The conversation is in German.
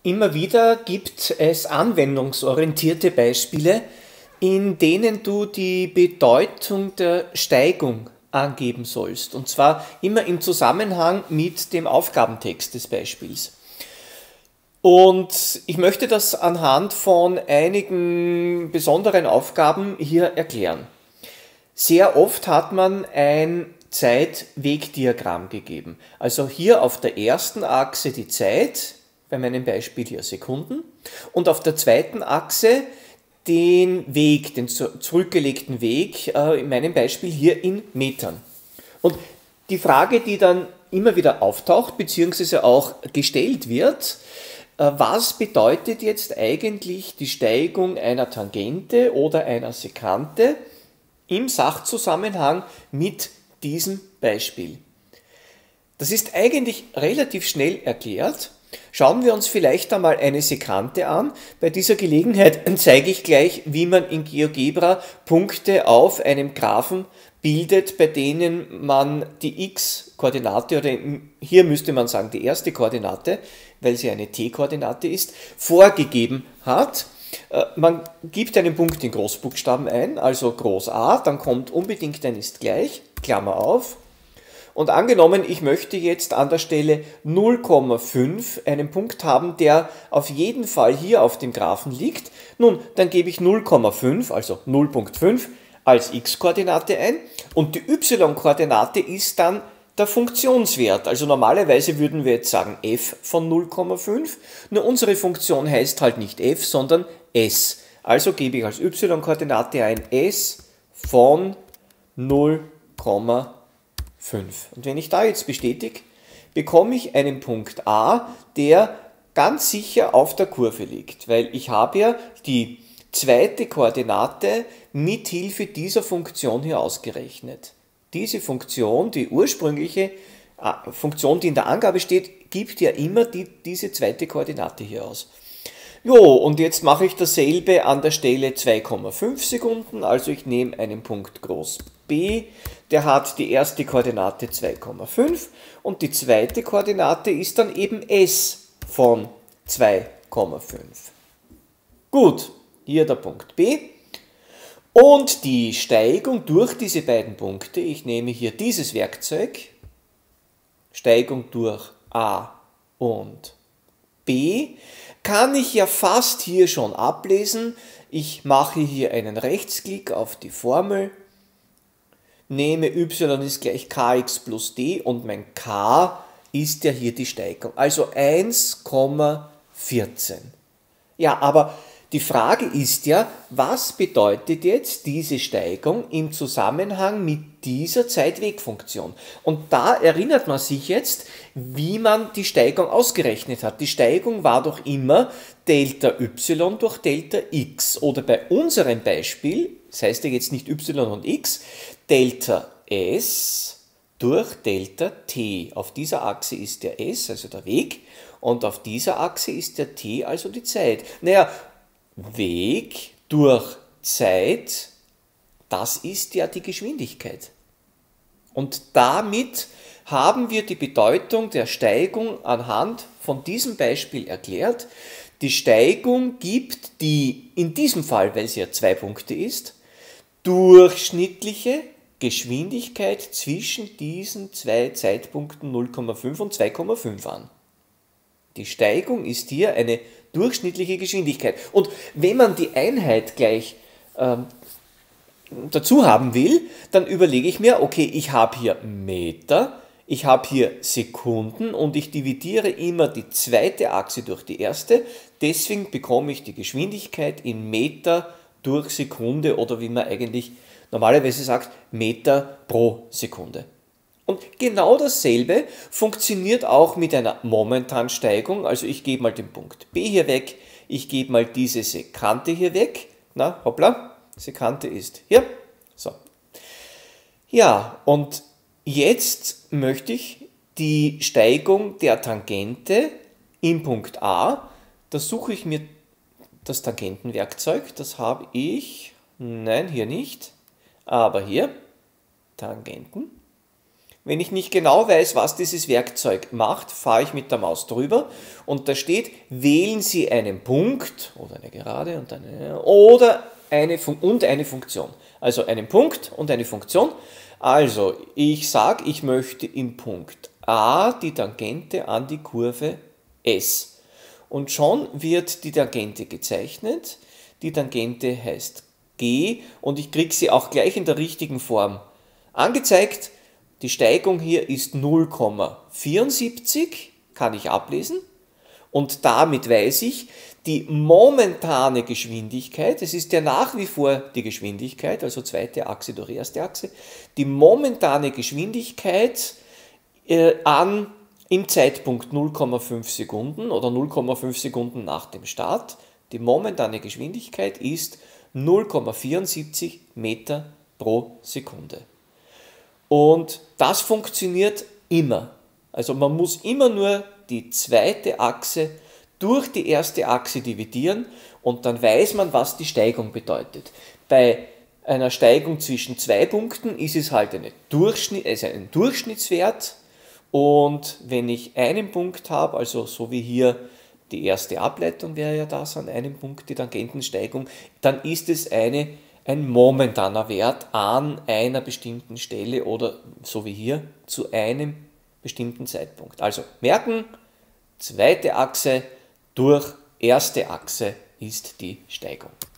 Immer wieder gibt es anwendungsorientierte Beispiele, in denen du die Bedeutung der Steigung angeben sollst. Und zwar immer im Zusammenhang mit dem Aufgabentext des Beispiels. Und ich möchte das anhand von einigen besonderen Aufgaben hier erklären. Sehr oft hat man ein Zeitwegdiagramm gegeben. Also hier auf der ersten Achse die Zeit, bei meinem Beispiel hier Sekunden, und auf der zweiten Achse den Weg, den zurückgelegten Weg, in meinem Beispiel hier in Metern. Und die Frage, die dann immer wieder auftaucht, beziehungsweise auch gestellt wird, was bedeutet jetzt eigentlich die Steigung einer Tangente oder einer Sekante im Sachzusammenhang mit diesem Beispiel? Das ist eigentlich relativ schnell erklärt. Schauen wir uns vielleicht einmal eine Sekante an. Bei dieser Gelegenheit zeige ich gleich, wie man in GeoGebra Punkte auf einem Graphen bildet, bei denen man die x-Koordinate, oder hier müsste man sagen die erste Koordinate, weil sie eine t-Koordinate ist, vorgegeben hat. Man gibt einen Punkt in Großbuchstaben ein, also Groß A, dann kommt unbedingt ein ist gleich, Klammer auf. Und angenommen, ich möchte jetzt an der Stelle 0,5 einen Punkt haben, der auf jeden Fall hier auf dem Graphen liegt. Nun, dann gebe ich 0,5, also 0,5 als x-Koordinate ein und die y-Koordinate ist dann der Funktionswert. Also normalerweise würden wir jetzt sagen f von 0,5, nur unsere Funktion heißt halt nicht f, sondern s. Also gebe ich als y-Koordinate ein s von 0,5. Und wenn ich da jetzt bestätige, bekomme ich einen Punkt A, der ganz sicher auf der Kurve liegt, weil ich habe ja die zweite Koordinate mit Hilfe dieser Funktion hier ausgerechnet. Diese Funktion, die ursprüngliche Funktion, die in der Angabe steht, gibt ja immer diese zweite Koordinate hier aus. Jo, und jetzt mache ich dasselbe an der Stelle 2,5 Sekunden, also ich nehme einen Punkt groß B, der hat die erste Koordinate 2,5 und die zweite Koordinate ist dann eben S von 2,5. Gut, hier der Punkt B. Und die Steigung durch diese beiden Punkte, ich nehme hier dieses Werkzeug, Steigung durch A und B, kann ich ja fast hier schon ablesen. Ich mache hier einen Rechtsklick auf die Formel, nehme y ist gleich kx plus d und mein k ist ja hier die Steigung, also 1,14. Ja, aber die Frage ist ja, was bedeutet jetzt diese Steigung im Zusammenhang mit dieser Zeitwegfunktion? Und da erinnert man sich jetzt, wie man die Steigung ausgerechnet hat. Die Steigung war doch immer Delta y durch Delta x. Oder bei unserem Beispiel, das heißt ja jetzt nicht y und x, Delta s durch Delta t. Auf dieser Achse ist der s, also der Weg, und auf dieser Achse ist der t, also die Zeit. Naja, Weg durch Zeit, das ist ja die Geschwindigkeit. Und damit haben wir die Bedeutung der Steigung anhand von diesem Beispiel erklärt. Die Steigung gibt die, in diesem Fall, weil sie ja 2 Punkte ist, durchschnittliche Geschwindigkeit zwischen diesen zwei Zeitpunkten 0,5 und 2,5 an. Die Steigung ist hier eine durchschnittliche Geschwindigkeit. Und wenn man die Einheit gleich dazu haben will, dann überlege ich mir, okay, ich habe hier Meter, ich habe hier Sekunden und ich dividiere immer die zweite Achse durch die erste. Deswegen bekomme ich die Geschwindigkeit in Meter durch Sekunde oder wie man eigentlich normalerweise sagt, Meter pro Sekunde. Und genau dasselbe funktioniert auch mit einer momentanen Steigung. Also ich gebe mal den Punkt B hier weg, ich gebe mal diese Sekante hier weg. Na, hoppla, Sekante ist hier. So. Ja, und jetzt möchte ich die Steigung der Tangente im Punkt A, da suche ich mir das Tangentenwerkzeug, das habe ich, nein, hier nicht, aber hier, Tangenten. Wenn ich nicht genau weiß, was dieses Werkzeug macht, fahre ich mit der Maus drüber und da steht, wählen Sie einen Punkt oder eine Gerade und eine Funktion. Also einen Punkt und eine Funktion. Also ich sage, ich möchte im Punkt A die Tangente an die Kurve S. Und schon wird die Tangente gezeichnet. Die Tangente heißt G und ich kriege sie auch gleich in der richtigen Form angezeigt. Die Steigung hier ist 0,74, kann ich ablesen. Und damit weiß ich, die momentane Geschwindigkeit, es ist ja nach wie vor die Geschwindigkeit, also zweite Achse durch erste Achse, die momentane Geschwindigkeit im Zeitpunkt 0,5 Sekunden oder 0,5 Sekunden nach dem Start, die momentane Geschwindigkeit ist 0,74 Meter pro Sekunde. Und das funktioniert immer. Also man muss immer nur die zweite Achse durch die erste Achse dividieren und dann weiß man, was die Steigung bedeutet. Bei einer Steigung zwischen zwei Punkten ist es halt ein Durchschnittswert und wenn ich einen Punkt habe, also so wie hier die erste Ableitung wäre ja das an einem Punkt, die Tangentensteigung, dann ist es ein momentaner Wert an einer bestimmten Stelle oder so wie hier zu einem bestimmten Zeitpunkt. Also merken, zweite Achse durch erste Achse ist die Steigung.